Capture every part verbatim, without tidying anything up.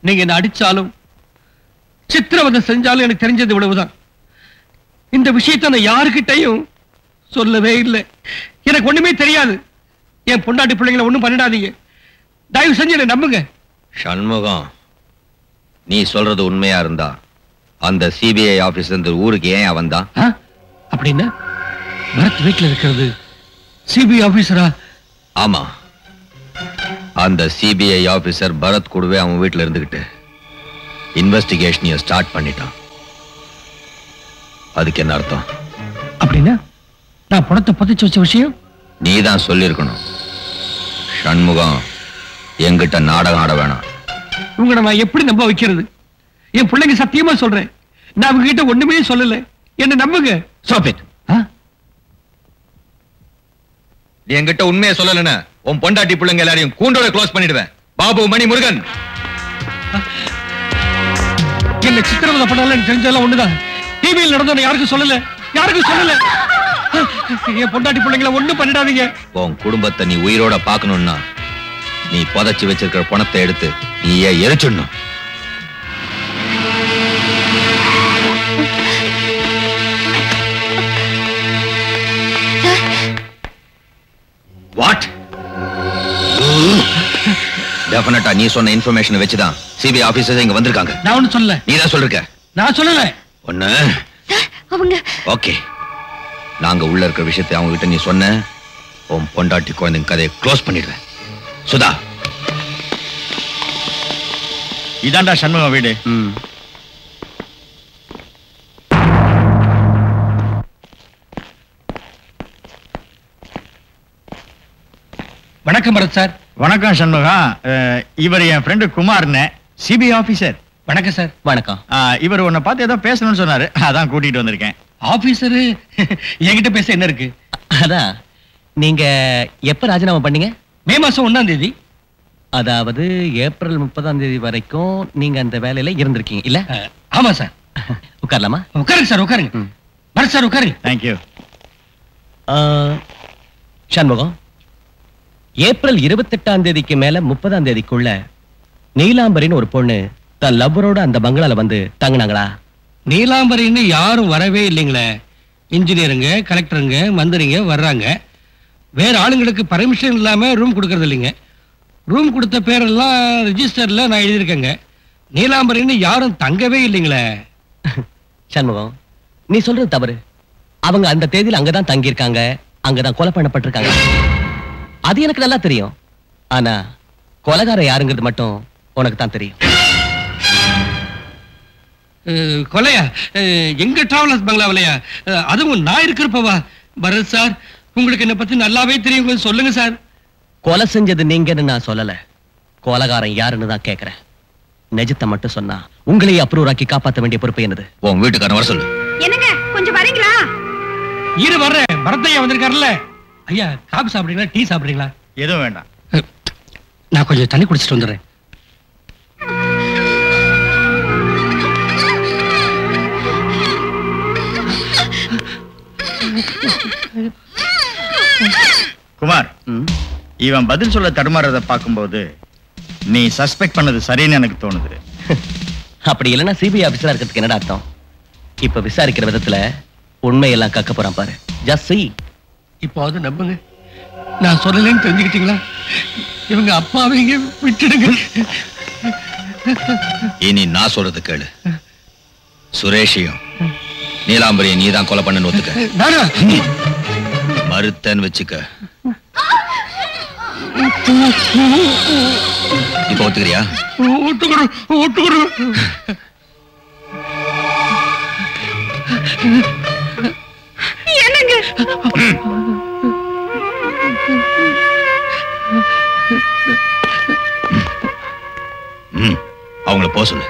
நீங்க என்ன அடிச்சாலும் சித்திரவதை செஞ்சாலும் எனக்கு தெரிஞ்சது இவ்வளவுதான். இந்த விஷயத்தை நான் யாருக்கிட்டையும் சொல்லவே இல்லை. எனக்கு ஒண்ணுமே தெரியாது. என் பொண்டாட்டி பிள்ளைங்களை ஒண்ணும் பண்ணிடாதீங்க. தயவு செஞ்சு என்ன நம்புங்க. சண்முகம், நீ சொல்றது உண்மையா இருந்தா அந்த சிபிஐ ஆபீசர் இந்த ஊருக்கு ஏன் வந்தான்? அப்படின்னா பரத் வீட்டுல இருக்கிறது சிபிஐ ஆபீசரா? ஆமா, அந்த சிபிஐ ஆபீசர் பரத் கூடவே அவன் வீட்டுல இருந்துகிட்டு இன்வெஸ்டிகேஷன் ஸ்டார்ட் பண்ணிட்டான். அதுக்கு என்ன அர்த்தம்? அப்படின்னா நான் பணத்தை புதைச்சு வச்ச விஷயம் நீதான் சொல்லிருக்கணும். சண்முகம், என்கிட்ட நாடகம் ஆட வேணாம். உங்களை நான் எப்படி நம்ப வைக்கிறது? என் பிள்ளைங்க சத்தியமா சொல்றேன், நான் அவங்க கிட்ட ஒண்ணுமே சொல்லல. என்ன நம்புங்க. Stop it. நீ என்கிட்ட உண்மையை சொல்லலன்னா உன் பொண்டாட்டி பிள்ளைங்க எல்லாரையும் கூண்டோட க்ளோஸ் பண்ணிடுவேன். பாபு, மணி, முருகன். என்ன சித்திரவதை பண்ணாலும் தெரிஞ்சதெல்லாம் ஒண்ணுதான். டிவியில் நடந்தவன யாருக்கும் சொல்லல, யாருக்கும் சொல்லல. என் பொண்டாட்டி பிள்ளைங்களை ஒண்ணும் பண்ணிடாதீங்க. உன் குடும்பத்தை நீ உயிரோட பார்க்கணும்னா நீ புதைச்சு வச்சிருக்கிற பணத்தை எடுத்து நீயே எரிச்சிடணும். வாட்? டெஃபினட்டா நீ சொன்ன இன்ஃபர்மேஷன் வச்சுதான் சிபிஐ ஆபீசர்ஸ் இங்க வந்திருக்காங்க. நான் ஒண்ணு சொல்லல. நீ தான் சொல்லிருக்க. நான் சொல்லல. ஒண்ணு அவங்க ஓகே, நாங்க உள்ள இருக்கிற விஷயத்தை அவங்க கிட்ட நீ சொன்ன உன் பொண்டாட்டி குழந்தைங்க கதையை க்ளோஸ் பண்ணிடுவேன். சுதா, இதாண்டா சண்முகம் வீடு. வணக்கம் பரத் சார். வணக்கம் சண்முகம். இவர் என் ஃப்ரெண்டு குமார்னு, சிபிஐ ஆபீசர். வணக்கம் சார். வணக்கம். இவர் உன்னை பார்த்து ஏதோ பேசணும்னு சொன்னாரு, அதான் கூட்டிட்டு வந்திருக்கேன். ஆபீசரு என்கிட்ட பேச என்ன இருக்கு? அதான், நீங்க எப்ப ராஜினாமா பண்ணீங்க? மே மாசம் ஒன்னாம் தேதி. அதாவது ஏப்ரல் முப்பதாம் தேதி வரைக்கும் நீங்க அந்த வேலையில இருந்திருக்கீங்க இல்ல? ஆமா சார். உட்காரலாமா? உட்காருங்க சார், உட்காருங்க. பரத் சார் உட்காருங்க. தேங்க்யூ. சண்முகம், ஏப்ரல் இருபத்தி எட்டாம் தேதிக்கு மேல முப்பதாம் தேதிக்குள்ள நீலாம்பரின்னு ஒரு பொண்ணு தன் லவ்வரோட அந்த பங்களால வந்து தங்கினாங்களா? நீலாம்பரின்னு யாரும் வரவே இல்லைங்களே. இன்ஜினியருங்க, கலெக்டருங்க, மந்திரிங்க வர்றாங்க. வேற ஆளுங்களுக்கு பர்மிஷன் இல்லாம ரூம் கொடுக்கறது இல்லைங்க. ரூம் கொடுத்த பேரெல்லாம் ரிஜிஸ்டர்ல நான் எழுதியிருக்கேங்க. நீலாம்பரின்னு யாரும் தங்கவே இல்லைங்களே. சண்முகம், நீ சொல்றது தவறு. அவங்க அந்த தேதியில் அங்கதான் தங்கியிருக்காங்க, அங்கதான் கொலை பண்ணப்பட்டிருக்காங்க. அது எனக்கு நல்லா தெரியும். ஆனா கொலைகாரம் யாருங்கிறது மட்டும் உனக்கு தான் தெரியும். கொலையா? எங்க டிராவலர்ஸ் பங்களாவிலையா? அதுவும் நான் இருக்கிறப்பவா? பரத் சார், உங்களுக்கு என்ன பத்தி நல்லாவே தெரியும், சொல்லுங்க சார். கொலை செஞ்சது நீங்கன்னு நான் சொல்லல, கொலைகாரன் யாருன்னு தான் கேக்குறேன். நிஜத்தை மட்டும் சொன்னா உங்களையே அப்ரூவ் ஆக்கி காப்பாற்ற வேண்டிய பொறுப்பு என்னது? உன் வீட்டுக்காரன் வர சொல்லு. என்னங்க கொஞ்சம் வரீங்களா? இரு வர்றேன். பரத்தையா வந்திருக்காருல்ல. ஐயா, காபி சாப்பிடுறீங்களா, டீ சாப்பிடுறீங்களா? எதுவும் வேண்டாம். நான் கொஞ்சம் தண்ணி குடிச்சிட்டு வந்துடுறேன். குமார், இவன் பதில் சொல்ல தடுமாறத பார்க்கும்போது நீ சஸ்பெக்ட் பண்ணது சரின்னு எனக்கு தோணுது. அப்படி இல்லைன்னா சிபிஐ ஆபீசரா இருக்கிறதுக்கு என்னடா அர்த்தம்? இப்ப விசாரிக்கிற விதத்துல உண்மையெல்லாம் கக்க போறான் பாரு. Just see. இப்போது நம்புங்க, நான் சொல்லலன்னு தெரிஞ்சுக்கிட்டீங்களா? இவங்க அப்பாவைங்க விட்டுடுங்க. இனி நான் சொல்றது கேளு. சுரேஷையும் நீலாம்பரியை நீதான் கொலை பண்ணு ஒத்துக்க. மறுத்தன்னு வச்சுக்க. இப்ப ஒத்துக்கிறியா? ஒத்துக்கணும், ஒத்துக்கணும். என்னங்க? அவங்கள போக சொல்லு.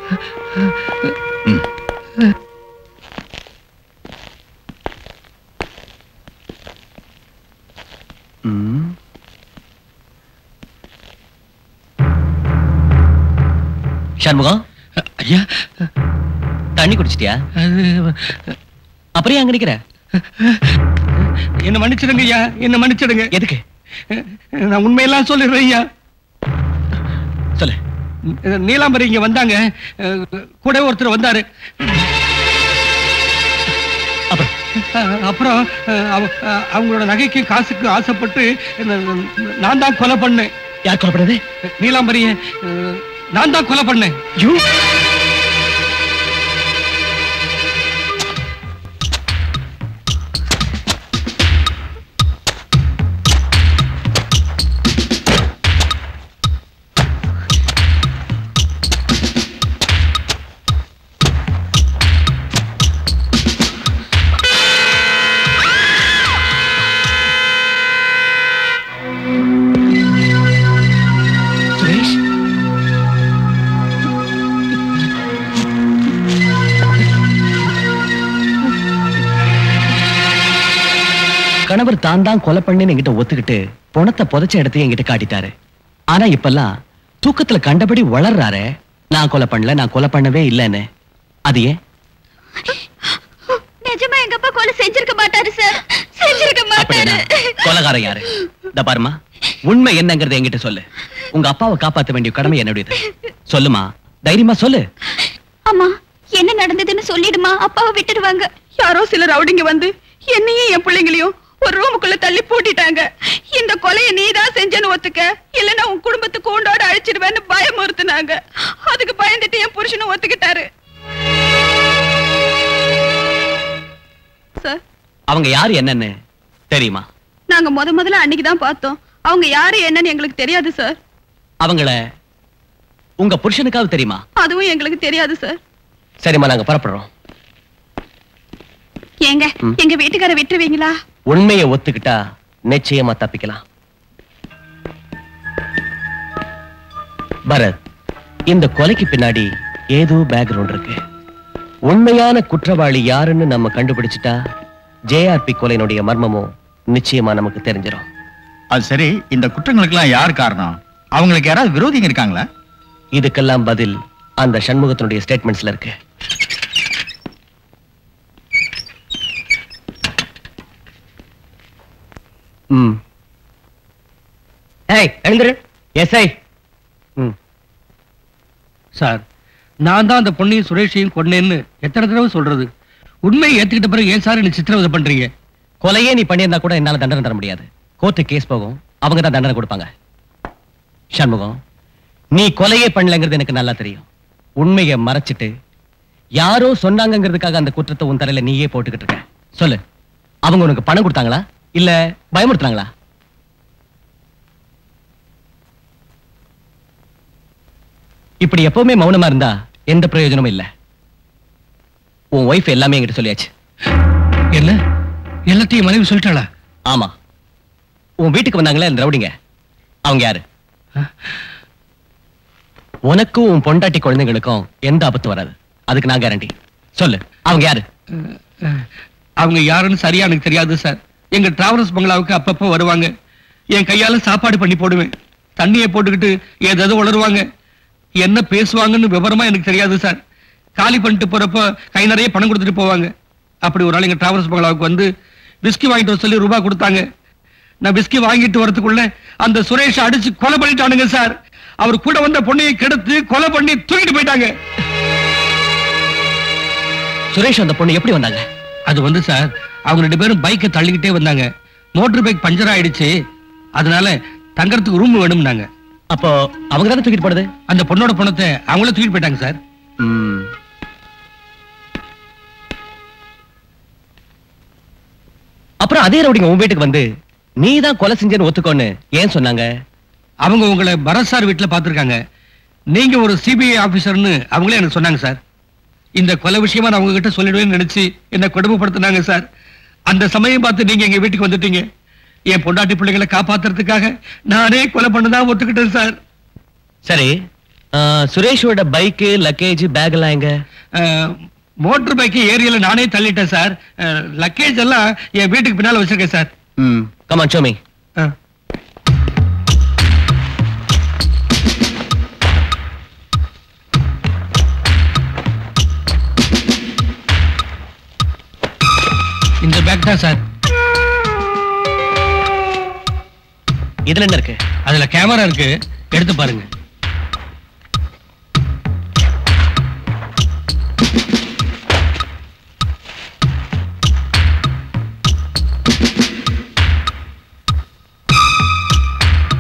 சண்முகம், ஐயா தண்ணி குடிச்சிட்டியா? அப்படியே அங்க நிக்கிற? என்ன மன்னிச்சிடுங்க ஐயா, என்ன மன்னிச்சிடுங்க. எதுக்கு? நான் உண்மையெல்லாம் சொல்லிடுறேன் ஐயா. சொல்லு. நீலாம்பரி இங்க வந்தாங்க, கூட ஒருத்தர் வந்தாரு. அப்புறம் அவங்களோட நகைக்கு காசுக்கு ஆசைப்பட்டு நான் தான் கொலை பண்ணேன். யார் கொலை பண்ணது? நீலாம்பரிய நான் தான் கொலை பண்ணேன். கணவர் தான் தான் கொலை பண்ணேன்னு என்கிட்ட ஒத்துக்கிட்டு பணத்தை புதைச்ச இடத்தையும் என்கிட்ட காட்டிட்டாரு. ஆனா இப்பெல்லாம் தூக்கத்துல கண்டபடி வளர்றாரு, நான் கொலை பண்ணல, நான் கொலை பண்ணவே இல்லைன்னு. அது ஏன்? நிஜமா எங்க அப்பா கொலை செஞ்சிருக்க மாட்டாரு சார், செஞ்சிருக்க மாட்டாரு. கொலைகாரன் யாரு? இந்த பாருமா, உண்மை என்னங்கறத என்கிட்ட சொல்லு. உங்க அப்பாவை காப்பாற்ற வேண்டிய கடமை என்னுடையது. சொல்லுமா, தைரியமா சொல்லு. அம்மா, என்ன நடந்ததுன்னு சொல்லிடுமா, அப்பாவை விட்டுடுவாங்க. யாரோ சில ரவுடிங்க வந்து என்னையும் என் பிள்ளைங்களையும் ஒரு ரூமுக்குள்ள தள்ளி பூட்டிட்டாங்க. இந்த கொலையை நீதான் செஞ்சேன்னு ஒத்துக்க, இல்லன்னா உன் குடும்பத்துக்கு கூண்டோட அழிச்சிடுவேன்னு பயமுறுத்துனாங்க. அதுக்கு பயந்துட்டு என் புருஷனும் ஒத்துக்கிட்டாரு. சார், அவங்க யாரு என்னன்னு தெரியுமா? நாங்க முத முதல்ல அன்னைக்குதான் பார்த்தோம். அவங்க யாரு என்னன்னு எங்களுக்கு தெரியாது சார். அவங்கள உங்க புருஷனுக்காவது தெரியுமா? அதுவும் எங்களுக்கு தெரியாது சார். சரிம்மா, நாங்க புறப்படுறோம். ஏங்க, எங்க வீட்டுக்கார விட்டுருவீங்களா? உண்மையை ஒத்துக்கிட்டா நிச்சயமா தப்பிக்கலாம். பரத், இந்த கொலைக்கு பின்னாடி ஏதோ பேக்ரவுண்ட் இருக்கு. உண்மையான குற்றவாளி யாருன்னு நம்ம கண்டுபிடிச்சிட்டா ஜேஆர்பி கொலையினுடைய மர்மமும் நிச்சயமா நமக்கு தெரிஞ்சிடும். அது சரி, இந்த குற்றங்களுக்கெல்லாம் யார் காரணம்? அவங்களுக்கு யாராவது விரோதிங்க இருக்காங்களா? இதுக்கெல்லாம் பதில் அந்த சண்முகத்தினுடைய ஸ்டேட்மெண்ட்ஸ்ல இருக்கு. ம் ஏய் எழுந்துரு. எஸ்ஐ. ம் சார், நான் தான் அந்த பொண்ணையும் சுரேஷையும் கொன்னேன்னு எத்தனை தடவை சொல்றது? உண்மையை ஏத்துக்கிட்ட பிறகு ஏன் சார் என்ன சித்திரவதை பண்றீங்க? கொலையே நீ பண்ணியிருந்தா கூட என்னால தண்டனை தர முடியாது. கோர்ட்டு கேஸ் போகும், அவங்க தான் தண்டனை கொடுப்பாங்க. சண்முகம், நீ கொலையே பண்ணலங்கிறது எனக்கு நல்லா தெரியும். உண்மையை மறைச்சிட்டு யாரோ சொன்னாங்கிறதுக்காக அந்த குற்றத்தை உன் தரையில நீயே போட்டுக்கிட்டு இருக்க. சொல்லு, அவங்க உனக்கு பணம் கொடுத்தாங்களா இல்ல பயமுறுத்துறாங்களா? இப்படி எப்பவுமே மௌனமா இருந்தா எந்த பிரயோஜனமும் இல்ல. உன் ஒய்ஃப் எல்லாமே என்கிட்ட சொல்லியாச்சு. என்ன, எல்லாத்தையும் மனைவி சொல்லிட்டாளா? ஆமா. உன் வீட்டுக்கு வந்தாங்களே அந்த ரவுடிங்க, அவங்க யாரு? உனக்கும் உன் பொண்டாட்டி குழந்தைங்களுக்கும் எந்த ஆபத்து வராது, அதுக்கு நான் கேரண்டி. சொல்லு, அவங்க யாரு? அவங்க யாருன்னு சரியா எனக்கு தெரியாது சார். எங்க டிராவல்ஸ் பங்களாவுக்கு அப்பப்போ வருவாங்க. என் கையால சாப்பாடு பண்ணி போடுவேன். தண்ணியை போட்டுக்கிட்டு ஏதாவது உளருவாங்க. என்ன பேசுவாங்கன்னு விவரமா எனக்கு தெரியாது சார். காலி பண்ணிட்டு போறப்ப கை நிறைய பணம் கொடுத்துட்டு போவாங்க. அப்படி ஒரு நாள் எங்க டிராவல்ஸ் பங்களாவுக்கு வந்து விஸ்கி வாங்கிட்டு வர சொல்லி ரூபாய் கொடுத்தாங்க. நான் விஸ்கி வாங்கிட்டு வரதுக்குள்ள அந்த சுரேஷ் அடிச்சு கொலை பண்ணிட்டானுங்க சார். அவர் கூட வந்த பொண்ணையை கெடுத்து கொலை பண்ணி தூக்கிட்டு போயிட்டாங்க. சுரேஷ் அந்த பொண்ணு எப்படி வந்தாங்க? அது வந்து சார், அவங்க ரெண்டு பேரும் பைக்கை தள்ளிக்கிட்டே வந்தாங்க. மோட்டர் பைக் பஞ்சர் ஆயிடுச்சு, அதனால தங்கறதுக்கு ரூம் வேணும்னாங்க. அப்போ அவங்க தானே தூக்கிட்டு போடுது? அந்த பொண்ணோட பணத்தை அவங்கள தூக்கிட்டு போயிட்டாங்க சார். அப்புறம் அதே ரவுடிங்க உன் வீட்டுக்கு வந்து நீ தான் கொலை செஞ்சேன்னு ஒத்துக்கோன்னு ஏன் சொன்னாங்க? அவங்க உங்களை பரத் சார் வீட்டுல பாத்துருக்காங்க. நீங்க ஒரு சிபிஐ ஆபீசர்னு அவங்களே எனக்கு சொன்னாங்க சார். இந்த கொலை விஷயமா நான் உங்ககிட்ட சொல்லிடுவேன்னு நினைச்சு என்ன கொடுமைப்படுத்தினாங்க சார். அந்த சமயம் பார்த்து நீங்க எங்க வீட்டுக்கு வந்துட்டீங்க. என் பொண்டாட்டி பிள்ளைகளை காப்பாத்துறதுக்காக நானே கொலை பண்ணதான் ஒத்துக்கிட்டேன் சார். சரி, சுரேஷோட பைக்கு, லக்கேஜ், பேக் எல்லாம் எங்க? மோட்டர் பைக்கு ஏரியால நானே தள்ளிட்டேன் சார். லக்கேஜ் எல்லாம் என் வீட்டுக்கு பின்னால வச்சிருக்கேன் சார். ம், கம் ஆன், ஷோ மீ. இந்த பேக் தான் சார். இதுல என்ன இருக்கு? அதுல கேமரா இருக்கு, எடுத்து பாருங்க.